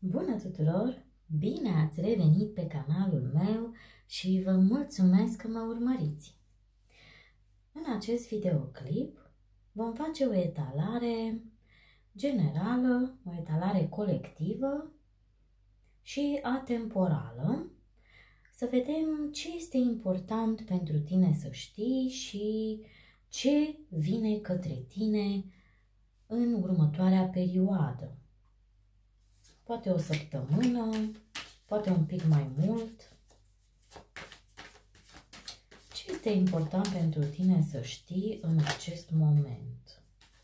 Bună tuturor! Bine ați revenit pe canalul meu și vă mulțumesc că mă urmăriți! În acest videoclip vom face o etalare generală, o etalare colectivă și atemporală. Să vedem ce este important pentru tine să știi și ce vine către tine în următoarea perioadă. Poate o săptămână, poate un pic mai mult. Ce este important pentru tine să știi în acest moment?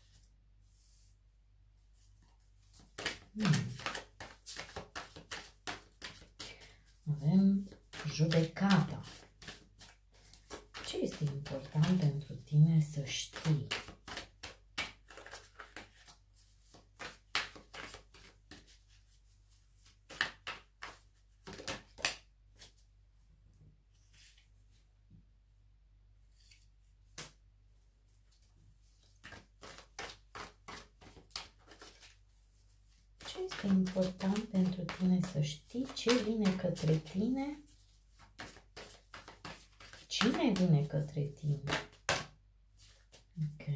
Avem judecata. Ce este important pentru tine să știi? Ce este important pentru tine să știi? Ce vine către tine? Cine vine către tine? Ok.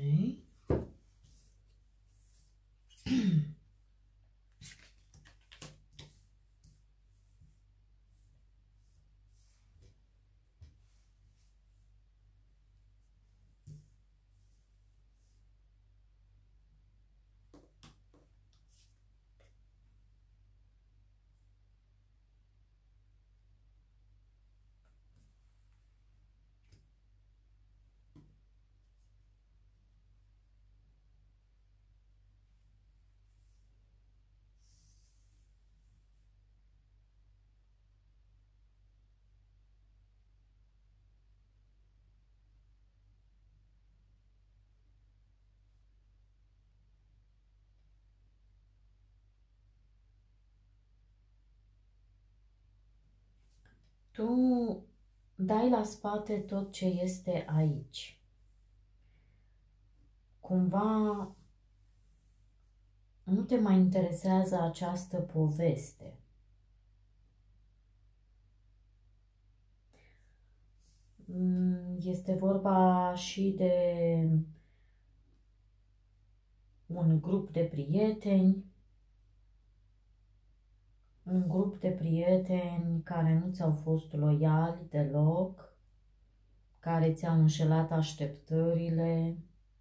Tu dai la spate tot ce este aici. Cumva nu te mai interesează această poveste. Este vorba și de un grup de prieteni, un grup de prieteni care nu ți-au fost loiali deloc, care ți-au înșelat așteptările,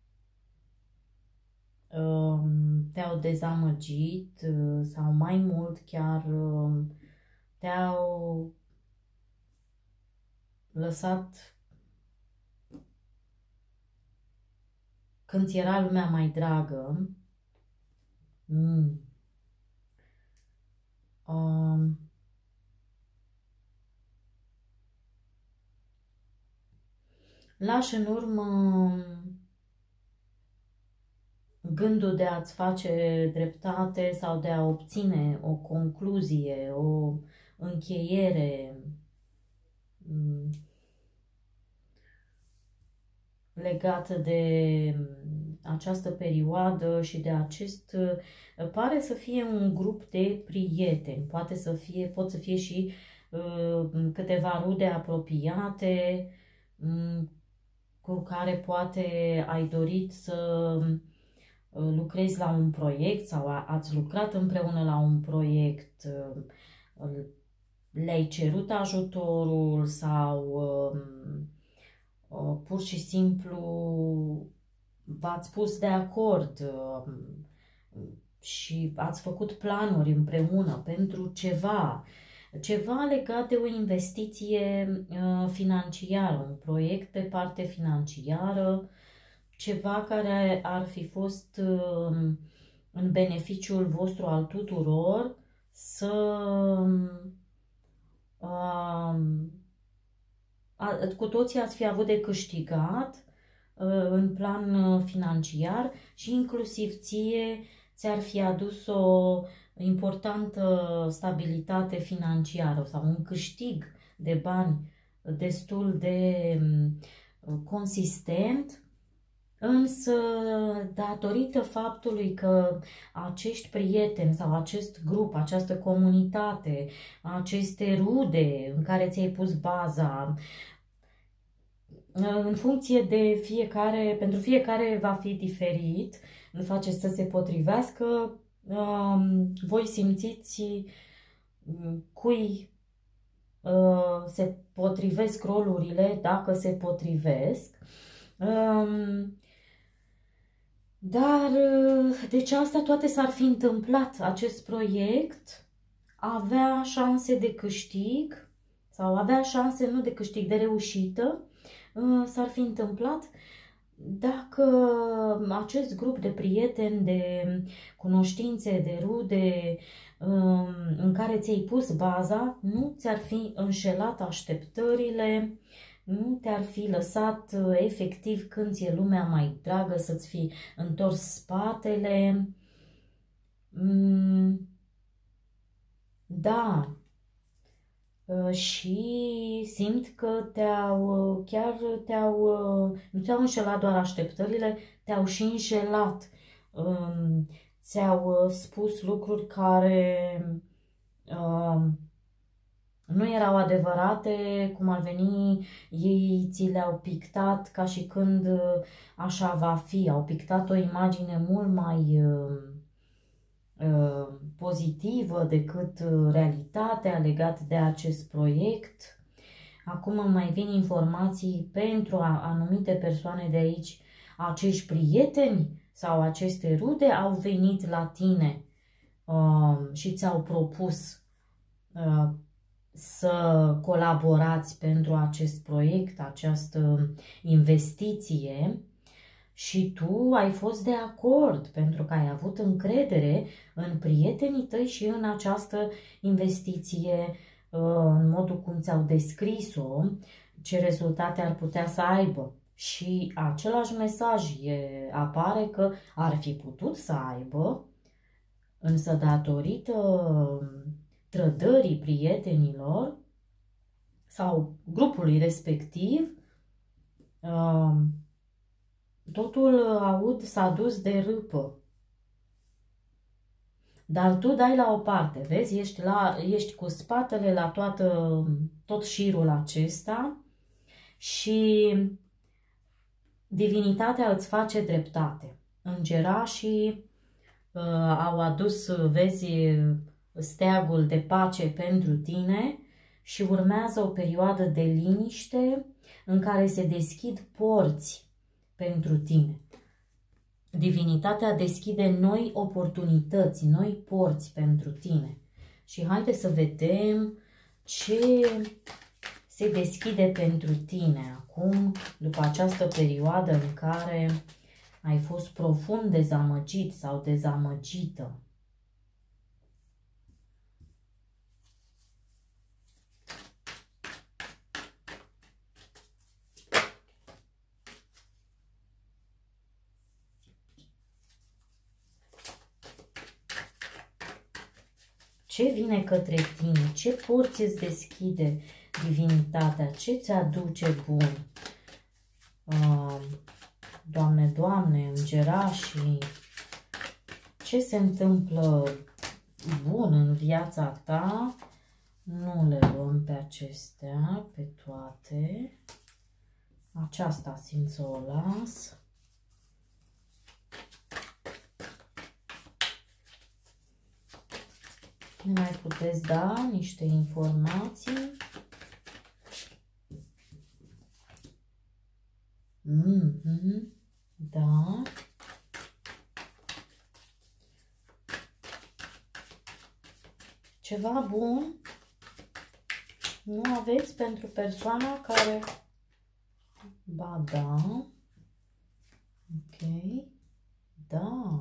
te-au dezamăgit sau mai mult chiar te-au lăsat când ți era lumea mai dragă. Lași în urmă gândul de a-ți face dreptate sau de a obține o concluzie, o încheiere legată de această perioadă și de acest, pare să fie un grup de prieteni, pot să fie și câteva rude apropiate cu care poate ai dorit să lucrezi la un proiect sau ați lucrat împreună la un proiect, le-ai cerut ajutorul sau pur și simplu v-ați pus de acord și ați făcut planuri împreună pentru ceva legat de o investiție financiară, un proiect pe parte financiară, ceva care ar fi fost în beneficiul vostru al tuturor, cu toții ați fi avut de câștigat în plan financiar și inclusiv ție ți-ar fi adus o importantă stabilitate financiară sau un câștig de bani destul de consistent Însă, datorită faptului că acești prieteni sau acest grup, această comunitate, aceste rude în care ți-ai pus baza, în funcție de fiecare, pentru fiecare va fi diferit, nu face să se potrivească, voi simțiți cui se potrivesc rolurile, dacă se potrivesc. Dar, deci asta toate s-ar fi întâmplat, acest proiect avea șanse de câștig, sau avea șanse nu de câștig, de reușită, s-ar fi întâmplat dacă acest grup de prieteni, de cunoștințe, de rude în care ți-ai pus baza, nu ți-ar fi înșelat așteptările, nu te-ar fi lăsat efectiv când ți-e lumea mai dragă să-ți fi întors spatele. Da, și simt că nu te-au înșelat doar așteptările, te-au și înșelat. Ți-au spus lucruri care nu erau adevărate, cum ar veni, ei ți le-au pictat ca și când așa va fi. Au pictat o imagine mult mai pozitivă decât realitatea legată de acest proiect. Acum mai vin informații pentru anumite persoane de aici. Acești prieteni sau aceste rude au venit la tine și ți-au propus să colaborați pentru acest proiect, această investiție, și tu ai fost de acord pentru că ai avut încredere în prietenii tăi și în această investiție, în modul cum ți-au descris-o, ce rezultate ar putea să aibă. Și același mesaj apare că ar fi putut să aibă, însă datorită trădării prietenilor sau grupului respectiv, totul s-a dus de râpă. Dar tu dai la o parte, vezi, ești cu spatele la tot șirul acesta și divinitatea îți face dreptate. Îngerașii au adus, vezi, steagul de pace pentru tine și urmează o perioadă de liniște în care se deschid porți pentru tine. Divinitatea deschide noi oportunități, noi porți pentru tine. Și haide să vedem ce se deschide pentru tine acum, după această perioadă în care ai fost profund dezamăgit sau dezamăgită. Ce vine către tine? Ce porți îți deschide divinitatea? Ce ți aduce bun? Doamne, Doamne, îngerașii, ce se întâmplă bun în viața ta? Nu le luăm pe acestea, pe toate. Aceasta simt să o las. Ne mai puteți da niște informații? Da. Ceva bun nu aveți pentru persoana care... Ba da. Ok. Da.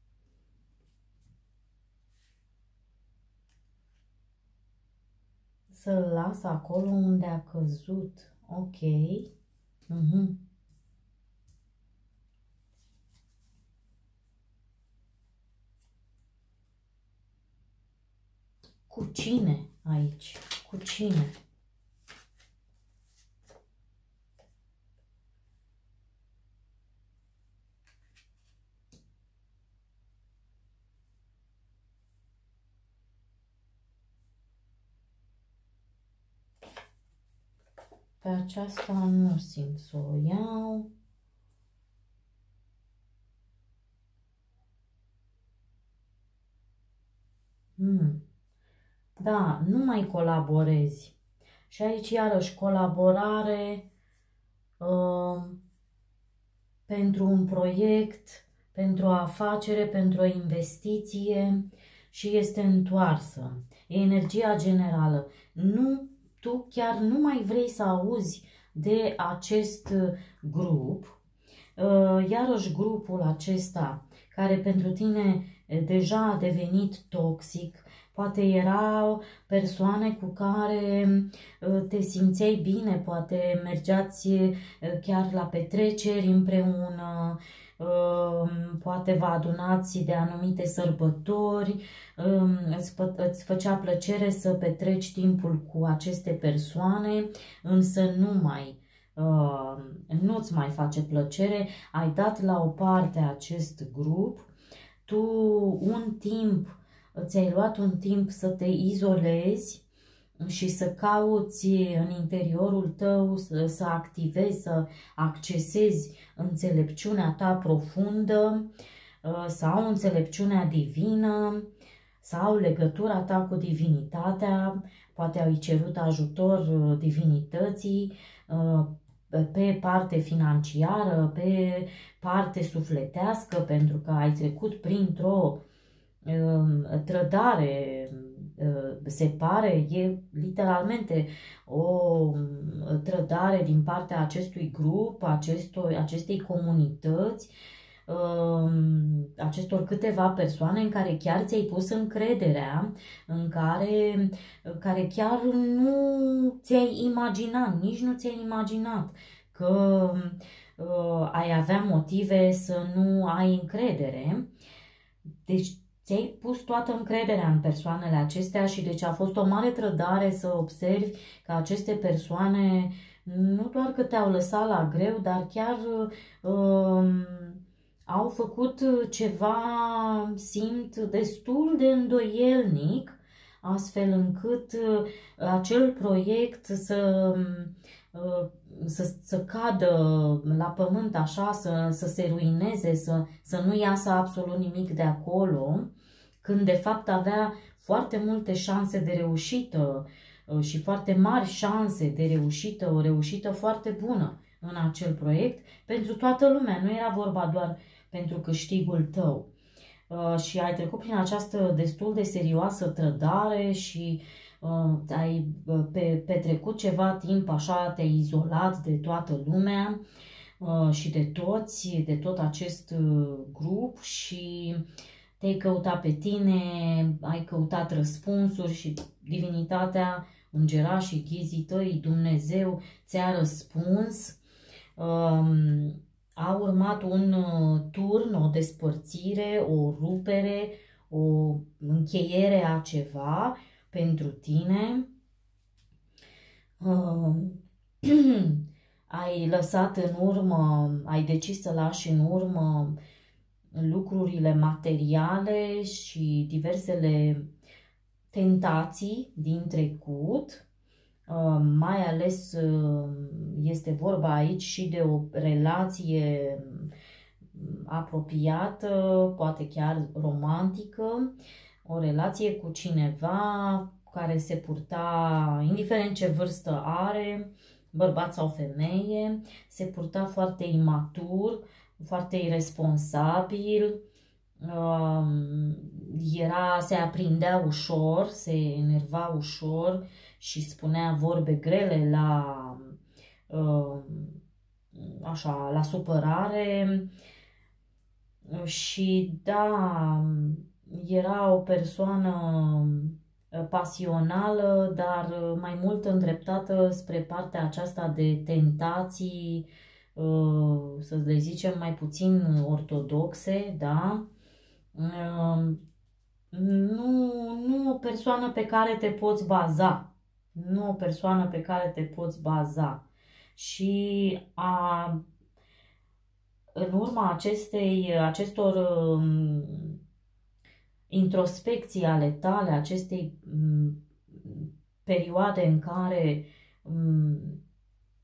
Să-l las acolo unde a căzut. Ok. Cu cine aici? Cu cine? Pe aceasta nu simt să o iau. Da, nu mai colaborezi. Și aici iarăși colaborare pentru un proiect, pentru o afacere, pentru o investiție și este întoarsă. E energia generală. Nu, tu chiar nu mai vrei să auzi de acest grup. Iarăși grupul acesta care pentru tine deja a devenit toxic, poate erau persoane cu care te simțeai bine, poate mergeați chiar la petreceri împreună, poate vă adunați de anumite sărbători, îți făcea plăcere să petreci timpul cu aceste persoane, însă nu-ți mai face plăcere, ai dat la o parte acest grup, tu ți-ai luat un timp să te izolezi și să cauți în interiorul tău, să activezi, să accesezi înțelepciunea ta profundă sau înțelepciunea divină sau legătura ta cu divinitatea. Poate ai cerut ajutor divinității pe parte financiară, pe parte sufletească, pentru că ai trecut printr-o trădare, se pare, e literalmente o trădare din partea acestui grup, acestei comunități, acestor câteva persoane în care chiar ți-ai pus încrederea, în care chiar nu ți-ai imaginat, nici nu ți-ai imaginat că ai avea motive să nu ai încredere. Deci ți-ai pus toată încrederea în persoanele acestea și deci a fost o mare trădare să observi că aceste persoane nu doar că te-au lăsat la greu, dar chiar au făcut ceva, simt, destul de îndoielnic, astfel încât acel proiect să cadă la pământ așa, să se ruineze, să nu iasă absolut nimic de acolo, când de fapt avea foarte multe șanse de reușită și foarte mari șanse de reușită, o reușită foarte bună în acel proiect pentru toată lumea, nu era vorba doar pentru câștigul tău. Și ai trecut prin această destul de serioasă trădare și ai petrecut ceva timp așa, te-ai izolat de toată lumea și de tot acest grup și te-ai căutat pe tine, ai căutat răspunsuri și divinitatea, îngerașii, ghizii tăi, Dumnezeu ți-a răspuns. A urmat un turn, o despărțire, o rupere, o încheiere a ceva pentru tine. Ai lăsat în urmă, ai decis să lași în urmă lucrurile materiale și diversele tentații din trecut. Mai ales este vorba aici și de o relație apropiată, poate chiar romantică, o relație cu cineva care se purta, indiferent ce vârstă are, bărbat sau femeie, se purta foarte imatur, foarte irresponsabil, se aprindea ușor, se enerva ușor și spunea vorbe grele la supărare și da, era o persoană pasională, dar mai mult îndreptată spre partea aceasta de tentații, să le zicem mai puțin ortodoxe, da? Nu o persoană pe care te poți baza. Nu o persoană pe care te poți baza. Și în urma acestor introspecții ale tale, acestei perioade în care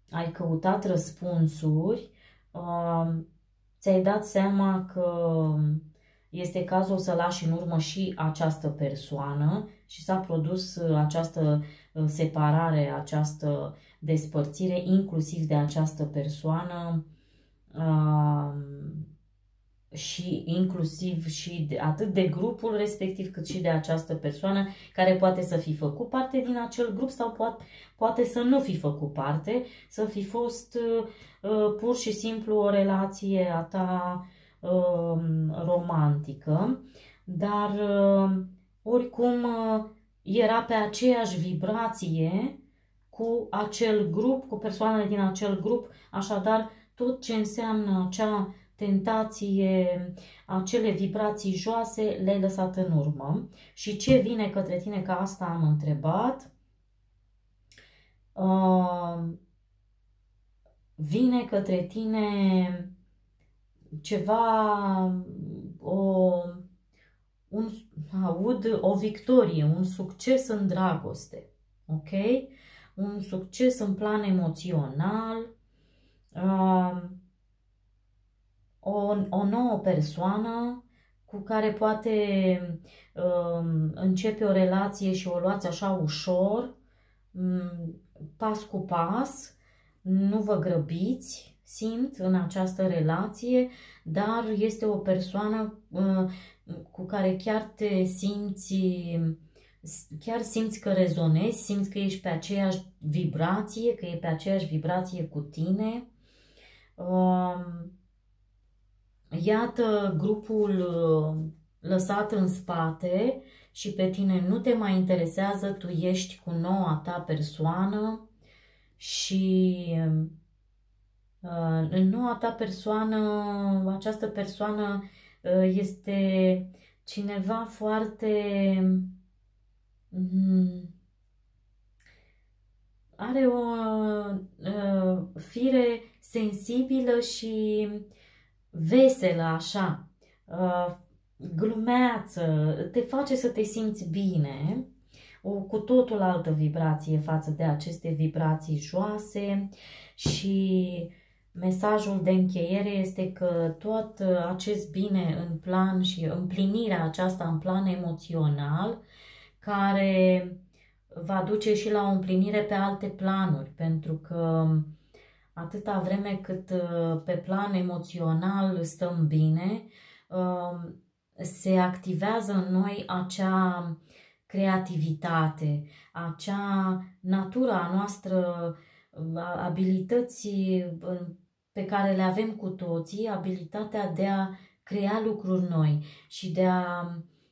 ai căutat răspunsuri, ți-ai dat seama că este cazul să lași în urmă și această persoană și s-a produs această separare, această despărțire, inclusiv de această persoană și inclusiv și atât de grupul respectiv cât și de această persoană care poate să fi făcut parte din acel grup sau poate să nu fi făcut parte, să fi fost pur și simplu o relație a ta romantică, dar oricum era pe aceeași vibrație cu acel grup, cu persoanele din acel grup, așadar tot ce înseamnă acea tentație, acele vibrații joase le-ai lăsat în urmă. Și ce vine către tine, că asta am întrebat, vine către tine ceva, aud o victorie, un succes în dragoste, ok? Un succes în plan emoțional, o nouă persoană cu care poate începe o relație și o luați așa ușor, pas cu pas, nu vă grăbiți, simt, în această relație, dar este o persoană cu care chiar te simți, chiar simți că rezonezi, simți că ești pe aceeași vibrație, că e pe aceeași vibrație cu tine. Iată grupul lăsat în spate și pe tine nu te mai interesează, tu ești cu noua ta persoană și în noua ta persoană, această persoană este cineva foarte... are o fire sensibilă și veselă, așa, glumeață, te face să te simți bine, o cu totul altă vibrație față de aceste vibrații joase. Și mesajul de încheiere este că tot acest bine în plan și împlinirea aceasta în plan emoțional, care va duce și la o împlinire pe alte planuri, pentru că atâta vreme cât pe plan emoțional stăm bine, se activează în noi acea creativitate, acea natura noastră, abilității pe care le avem cu toții, abilitatea de a crea lucruri noi și de a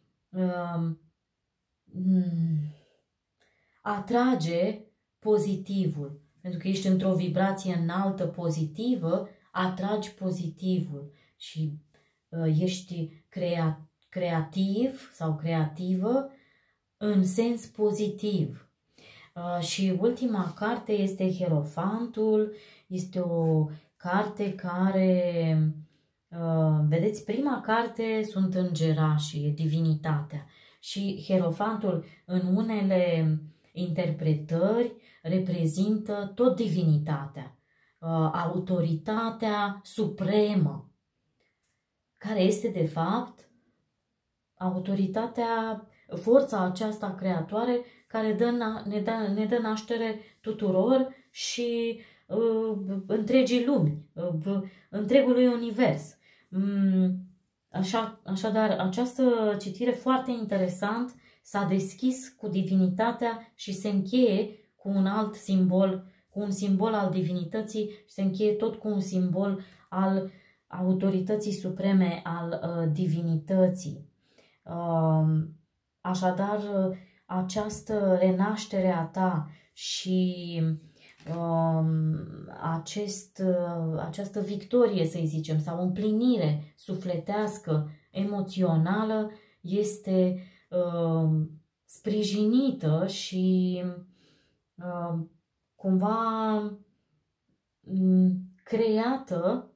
atrage pozitivul. Pentru că ești într-o vibrație înaltă pozitivă, atragi pozitivul și ești creativ sau creativă în sens pozitiv. Și ultima carte este Hierofantul, este o carte care, vedeți, prima carte sunt îngerașii, e divinitatea, și Hierofantul în unele interpretări reprezintă tot divinitatea, autoritatea supremă, care este de fapt autoritatea, forța aceasta creatoare care ne dă naștere tuturor și întregii lumi, întregului univers. Așadar, această citire foarte interesant s-a deschis cu divinitatea și se încheie cu un alt simbol, cu un simbol al divinității și se încheie tot cu un simbol al autorității supreme, al divinității. Așadar, această renaștere a ta și această victorie, să zicem, sau împlinire sufletească, emoțională, este sprijinită și cumva creată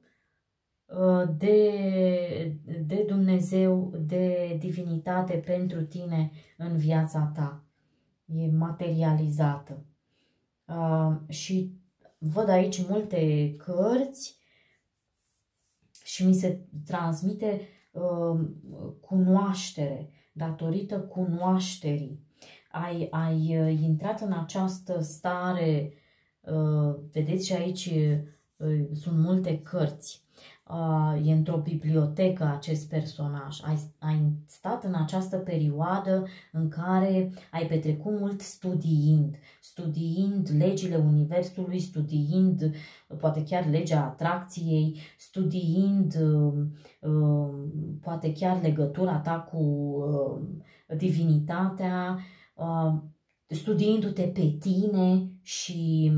de Dumnezeu, de divinitate pentru tine în viața ta. E materializată. Și văd aici multe cărți și mi se transmite cunoaștere, datorită cunoașterii. Ai intrat în această stare, vedeți și aici sunt multe cărți. E într-o bibliotecă acest personaj. Ai stat în această perioadă în care ai petrecut mult studiind legile universului, studiind poate chiar legea atracției, studiind poate chiar legătura ta cu divinitatea, studiindu-te pe tine și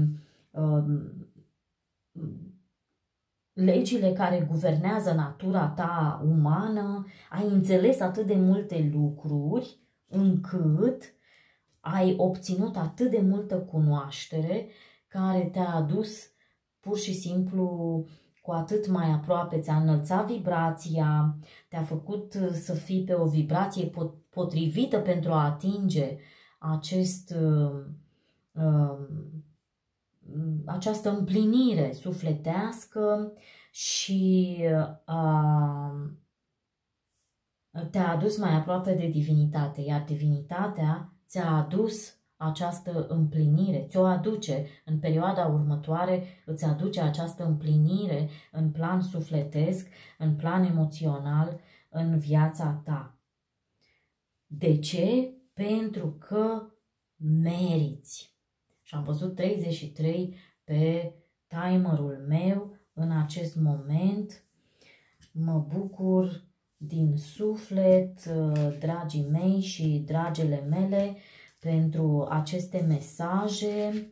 legile care guvernează natura ta umană, ai înțeles atât de multe lucruri încât ai obținut atât de multă cunoaștere care te-a adus pur și simplu cu atât mai aproape, ți-a înălțat vibrația, te-a făcut să fii pe o vibrație potrivită pentru a atinge această împlinire sufletească și te-a adus mai aproape de divinitate, iar divinitatea ți-a adus această împlinire, ți-o aduce în perioada următoare, îți aduce această împlinire în plan sufletesc, în plan emoțional, în viața ta. De ce? Pentru că meriți. Și am văzut 33 pe timerul meu în acest moment. Mă bucur din suflet, dragii mei și dragele mele, pentru aceste mesaje.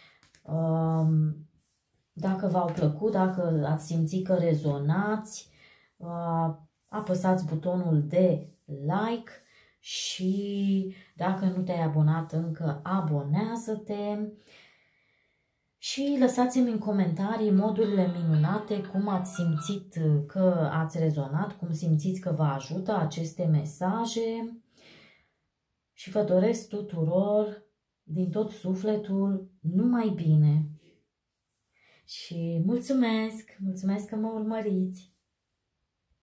Dacă v-au plăcut, dacă ați simțit că rezonați, apăsați butonul de like și dacă nu te-ai abonat încă, abonează-te și lăsați-mi în comentarii modurile minunate, cum ați simțit că ați rezonat, cum simțiți că vă ajută aceste mesaje. Și vă doresc tuturor, din tot sufletul, numai bine. Și mulțumesc că mă urmăriți!